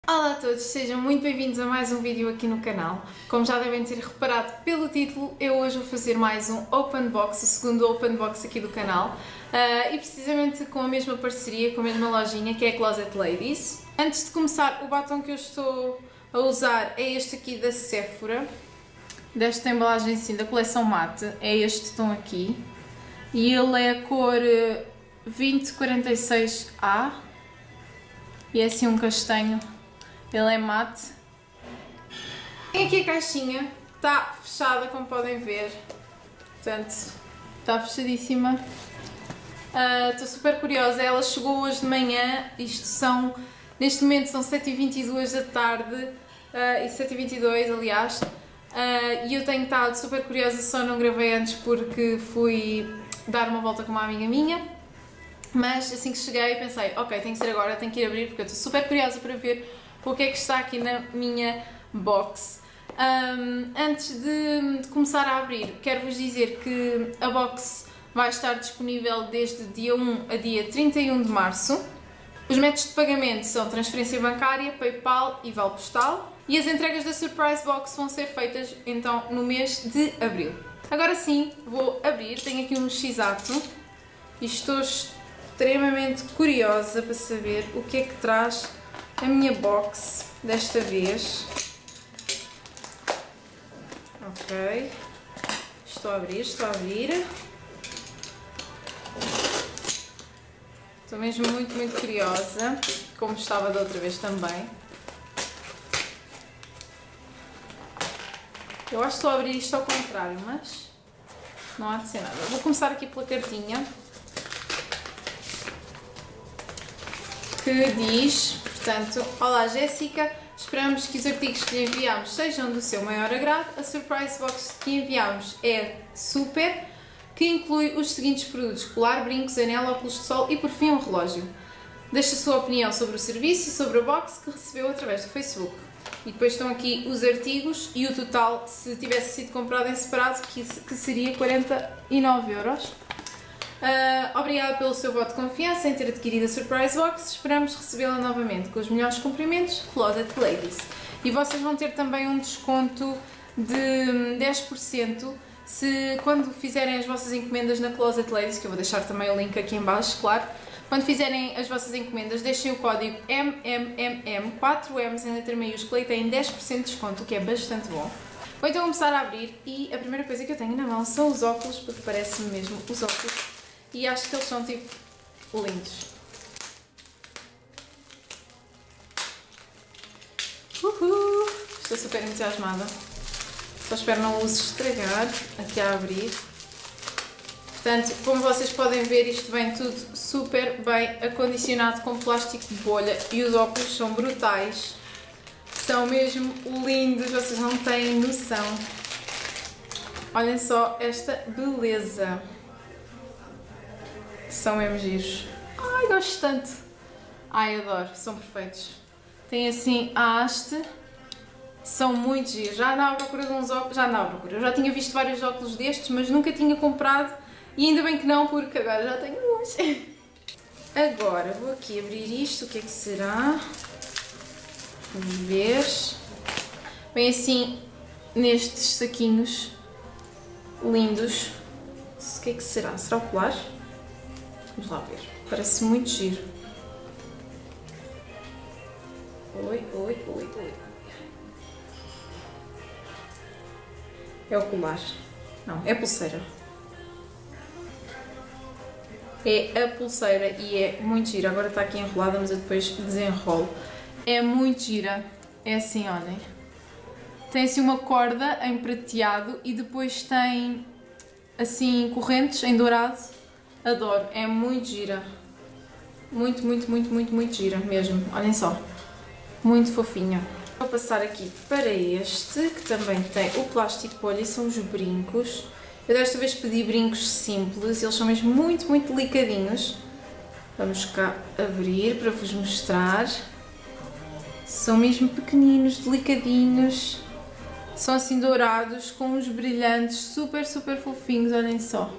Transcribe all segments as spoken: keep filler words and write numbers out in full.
Olá a todos, sejam muito bem-vindos a mais um vídeo aqui no canal. Como já devem ter reparado pelo título, eu hoje vou fazer mais um Open Box, o segundo Open Box aqui do canal, uh, e precisamente com a mesma parceria, com a mesma lojinha, que é a Closet Ladies. Antes de começar, o batom que eu estou a usar é este aqui da Sephora, desta embalagem assim, da coleção mate, é este tom aqui, e ele é a cor vinte quarenta e seis A, e é assim um castanho. Ele é mate. Tem aqui a caixinha, está fechada como podem ver, portanto está fechadíssima. Estou uh, super curiosa, ela chegou hoje de manhã, isto são, neste momento são sete e vinte e duas da tarde, uh, e sete e vinte e dois aliás, uh, e eu tenho estado super curiosa, só não gravei antes porque fui dar uma volta com uma amiga minha, mas assim que cheguei pensei, ok, tem que ser agora, tenho que ir abrir porque eu estou super curiosa para ver o que é que está aqui na minha box. Um, antes de, de começar a abrir, quero-vos dizer que a box vai estar disponível desde dia um a dia trinta e um de março. Os métodos de pagamento são transferência bancária, PayPal e vale postal. E as entregas da Surprise Box vão ser feitas então no mês de abril. Agora sim, vou abrir. Tenho aqui um X-Ato e estou extremamente curiosa para saber o que é que traz a minha box desta vez. Ok, estou a abrir, estou a abrir. Estou mesmo muito, muito curiosa, como estava da outra vez também. Eu acho que estou a abrir isto ao contrário, mas não há de ser nada. Vou começar aqui pela cartinha, que diz, portanto, olá Jéssica, esperamos que os artigos que lhe enviamos sejam do seu maior agrado. A Surprise Box que enviamos é super, que inclui os seguintes produtos: colar, brincos, anel, óculos de sol e por fim um relógio. Deixe a sua opinião sobre o serviço e sobre a box que recebeu através do Facebook. E depois estão aqui os artigos e o total, se tivesse sido comprado em separado, que, que seria quarenta e nove euros. Uh, obrigada pelo seu voto de confiança em ter adquirido a Surprise Box. Esperamos recebê-la novamente com os melhores cumprimentos, Closet Ladies. E vocês vão ter também um desconto de dez por cento se, quando fizerem as vossas encomendas na Closet Ladies, que eu vou deixar também o link aqui em baixo, claro. Quando fizerem as vossas encomendas, deixem o código M M M M, quatro M's em letra maiúscula, e têm dez por cento de desconto, o que é bastante bom. Vou então começar a abrir e a primeira coisa que eu tenho na mão são os óculos, porque parece-me mesmo os óculos. E acho que eles são tipo lindos. Uhul! Estou super entusiasmada. Só espero não os estragar aqui a abrir. Portanto, como vocês podem ver, isto vem tudo super bem acondicionado com plástico de bolha e os óculos são brutais. São mesmo lindos, vocês não têm noção. Olhem só esta beleza. São mesmo giros. Ai, gosto tanto. Ai, adoro. São perfeitos. Tem assim a haste. São muito giros. Já andava à procura de uns óculos. Já andava à procura. Eu já tinha visto vários óculos destes, mas nunca tinha comprado. E ainda bem que não, porque agora já tenho uns. Agora, vou aqui abrir isto. O que é que será? Vamos ver. Vem assim nestes saquinhos lindos. O que é que será? Será o colar? Vamos lá ver. Parece muito giro. Oi, oi, oi, oi. É o colar. Não, é a pulseira. É a pulseira e é muito gira. Agora está aqui enrolada, mas eu depois desenrolo. É muito gira. É assim, olhem. Tem assim uma corda em prateado e depois tem assim correntes em dourado. Adoro, é muito gira. Muito, muito, muito, muito, muito gira mesmo. Olhem só. Muito fofinha. Vou passar aqui para este, que também tem o plástico de bolha e são os brincos. Eu desta vez pedi brincos simples, eles são mesmo muito, muito delicadinhos. Vamos cá abrir para vos mostrar. São mesmo pequeninos, delicadinhos. São assim dourados, com uns brilhantes super, super fofinhos, olhem só.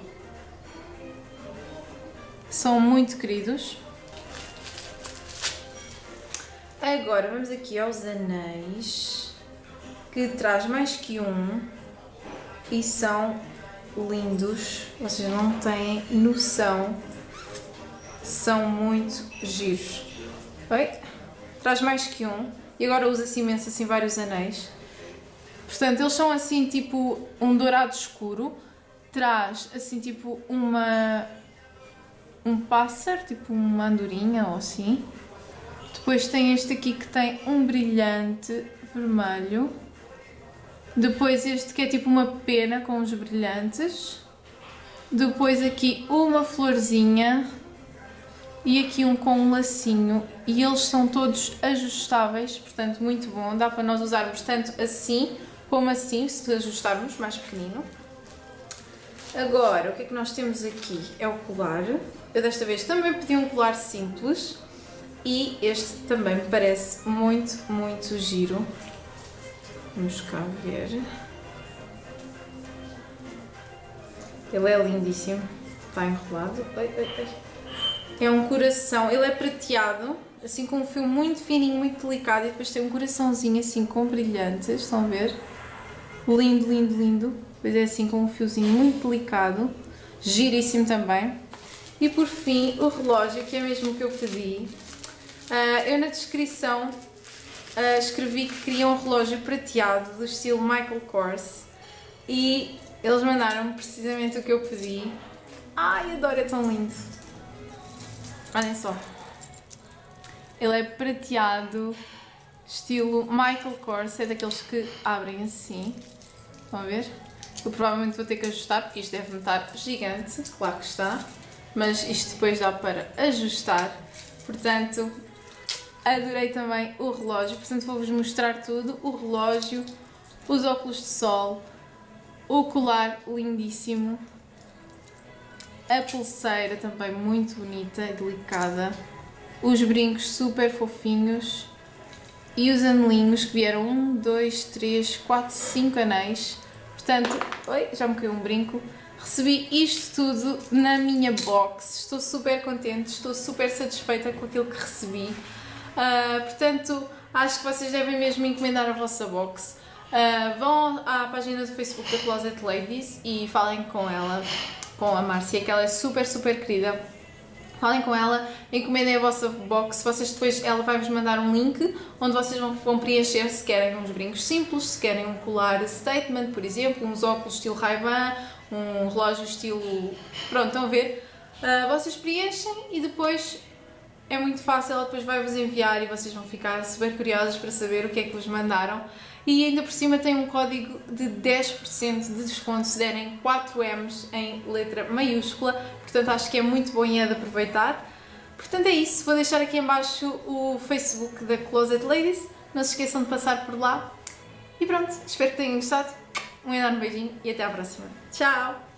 São muito queridos. Agora vamos aqui aos anéis, que traz mais que um e são lindos, vocês não têm noção, são muito giros. Oi? Traz mais que um e agora usa-se imenso assim vários anéis. Portanto, eles são assim tipo um dourado escuro, traz assim tipo uma um pássaro, tipo uma andorinha ou assim. Depois tem este aqui que tem um brilhante vermelho. Depois este que é tipo uma pena com os brilhantes. Depois aqui uma florzinha. E aqui um com um lacinho. E eles são todos ajustáveis, portanto muito bom. Dá para nós usarmos tanto assim como assim, se ajustarmos mais pequenino. Agora, o que é que nós temos aqui? É o colar. Eu desta vez também pedi um colar simples. E este também me parece muito, muito giro. Vamos cá ver. Ele é lindíssimo. Está enrolado. Ai, ai, ai. É um coração. Ele é prateado, assim com um fio muito fininho, muito delicado. E depois tem um coraçãozinho assim com brilhantes. Estão a ver? Lindo, lindo, lindo. Depois é assim com um fiozinho muito delicado. Giríssimo também. E por fim, o relógio, que é mesmo o que eu pedi. Uh, eu na descrição uh, escrevi que queria um relógio prateado do estilo Michael Kors e eles mandaram precisamente o que eu pedi. Ai, adoro, é tão lindo! Olhem só, ele é prateado, estilo Michael Kors, é daqueles que abrem assim, estão a ver? Eu provavelmente vou ter que ajustar porque isto deve-me estar gigante, claro que está, mas isto depois dá para ajustar, portanto... Adorei também o relógio, portanto vou-vos mostrar tudo, o relógio, os óculos de sol, o colar lindíssimo, a pulseira também muito bonita e delicada, os brincos super fofinhos e os anelinhos que vieram um, dois, três, quatro, cinco anéis, portanto, oi, já me caiu um brinco. Recebi isto tudo na minha box, estou super contente, estou super satisfeita com aquilo que recebi. Uh, portanto, acho que vocês devem mesmo encomendar a vossa box. Uh, vão à página do Facebook da Closet Ladies e falem com ela, com a Márcia, que ela é super, super querida. Falem com ela, encomendem a vossa box, vocês depois, ela vai-vos mandar um link onde vocês vão, vão preencher se querem uns brincos simples, se querem um colar statement, por exemplo, uns óculos estilo Ray-Ban, um relógio estilo... Pronto, estão a ver? Uh, vocês preenchem e depois... É muito fácil, ela depois vai-vos enviar e vocês vão ficar super curiosos para saber o que é que vos mandaram. E ainda por cima tem um código de dez por cento de desconto se derem quatro M's em letra maiúscula. Portanto, acho que é muito bom e é de aproveitar. Portanto, é isso. Vou deixar aqui em baixo o Facebook da Closet Ladies. Não se esqueçam de passar por lá. E pronto, espero que tenham gostado. Um enorme beijinho e até à próxima. Tchau!